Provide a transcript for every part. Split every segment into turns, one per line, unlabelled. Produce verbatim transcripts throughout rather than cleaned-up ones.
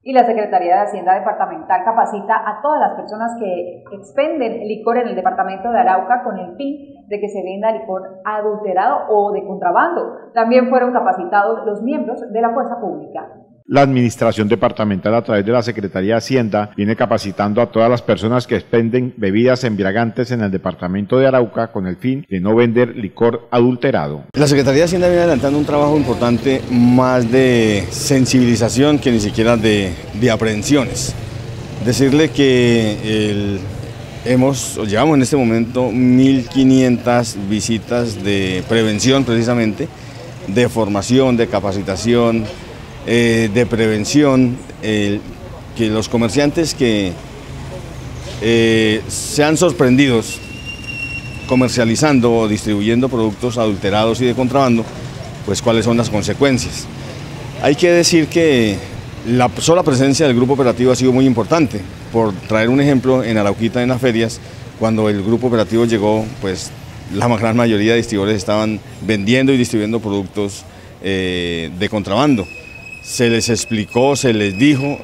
Y la Secretaría de Hacienda Departamental capacita a todas las personas que expenden licor en el departamento de Arauca con el fin de que se venda licor adulterado o de contrabando. También fueron capacitados los miembros de la Fuerza Pública.
La Administración Departamental, a través de la Secretaría de Hacienda, viene capacitando a todas las personas que expenden bebidas embriagantes en el departamento de Arauca con el fin de no vender licor adulterado.
La Secretaría de Hacienda viene adelantando un trabajo importante, más de sensibilización que ni siquiera de, de aprehensiones. Decirle que el, hemos, llevamos en este momento mil quinientas visitas de prevención precisamente, de formación, de capacitación, Eh, de prevención, eh, que los comerciantes que eh, sean sorprendidos comercializando o distribuyendo productos adulterados y de contrabando, pues cuáles son las consecuencias. Hay que decir que la sola presencia del grupo operativo ha sido muy importante. Por traer un ejemplo, en Arauquita, en las ferias, cuando el grupo operativo llegó, pues la gran mayoría de distribuidores estaban vendiendo y distribuyendo productos eh, de contrabando. Se les explicó, se les dijo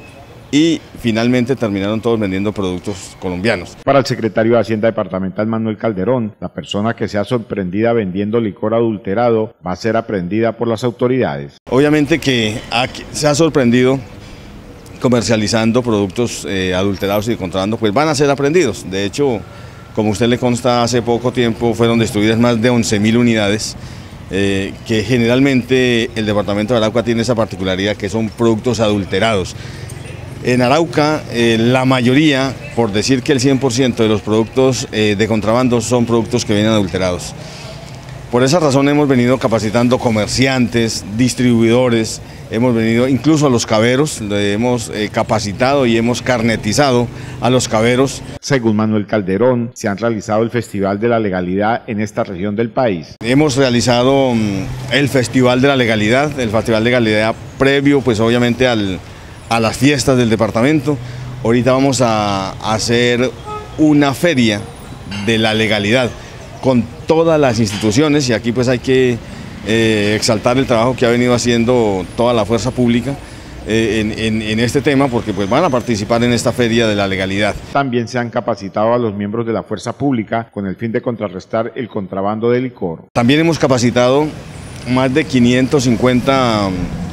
y finalmente terminaron todos vendiendo productos colombianos.
Para el secretario de Hacienda Departamental, Manuel Calderón, la persona que sea sorprendida vendiendo licor adulterado va a ser aprehendida por las autoridades.
Obviamente que se ha sorprendido comercializando productos eh, adulterados y de contrabando, pues van a ser aprehendidos. De hecho, como a usted le consta, hace poco tiempo fueron destruidas más de once mil unidades. Eh, que generalmente el departamento de Arauca tiene esa particularidad que son productos adulterados. En Arauca eh, la mayoría, por decir que el cien por ciento de los productos eh, de contrabando son productos que vienen adulterados. Por esa razón hemos venido capacitando comerciantes, distribuidores, hemos venido incluso a los caberos, le hemos eh, capacitado y hemos carnetizado a los caberos.
Según Manuel Calderón, se han realizado el Festival de la Legalidad en esta región del país.
Hemos realizado um, el Festival de la Legalidad, el Festival de Legalidad previo pues obviamente al, a las fiestas del departamento. Ahorita vamos a, a hacer una feria de la legalidad con todas las instituciones y aquí pues hay que eh, exaltar el trabajo que ha venido haciendo toda la fuerza pública eh, en, en, en este tema, porque pues van a participar en esta feria de la legalidad.
También se han capacitado a los miembros de la fuerza pública con el fin de contrarrestar el contrabando de licor.
También hemos capacitado más de quinientos cincuenta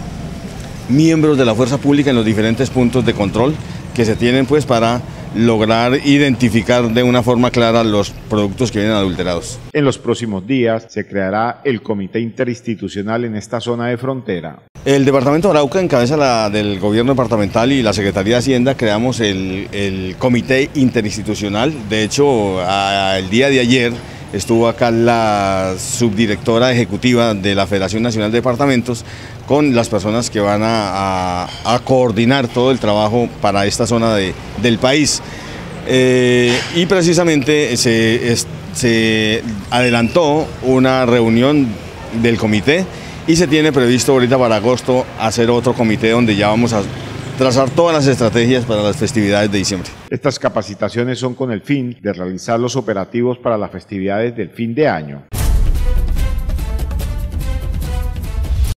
miembros de la fuerza pública en los diferentes puntos de control que se tienen pues para lograr identificar de una forma clara los productos que vienen adulterados.
En los próximos días se creará el Comité Interinstitucional en esta zona de frontera.
El Departamento de Arauca, en cabeza la, del Gobierno Departamental y la Secretaría de Hacienda, creamos el, el Comité Interinstitucional. De hecho, a, el día de ayer estuvo acá la subdirectora ejecutiva de la Federación Nacional de Departamentos con las personas que van a, a, a coordinar todo el trabajo para esta zona de, del país. Eh, y precisamente se, es, se adelantó una reunión del comité y se tiene previsto ahorita para agosto hacer otro comité donde ya vamos a trazar todas las estrategias para las festividades de diciembre.
Estas capacitaciones son con el fin de realizar los operativos para las festividades del fin de año.